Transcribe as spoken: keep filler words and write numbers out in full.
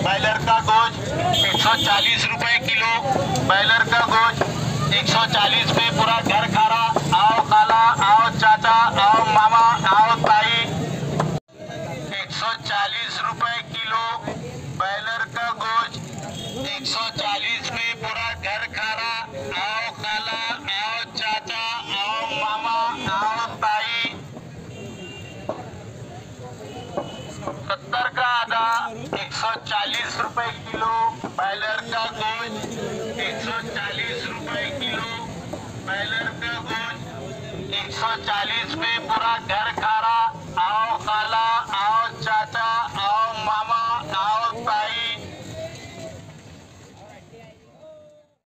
Balor का गोश्त एक सौ चालीस रुपए किलो। बैलर का गोश्त एक सौ चालीस पे पूरा घर खा रहा। आओ काला, आओ चाचा, आओ मामा, आओ ताई। एक सौ चालीस रुपए किलो बैलर का गोश्त एक सौ चालीस पे पूरा घर खा रहा। आओ काला, आओ चाचा, आओ मामा, आओ ताई। सत्तर का आधा एक सौ चालीस रुपए किलो। बैलर का गोश्त एक सौ चालीस रुपए किलो। बैलर का गोश्त एक सौ चालीस पे पूरा घर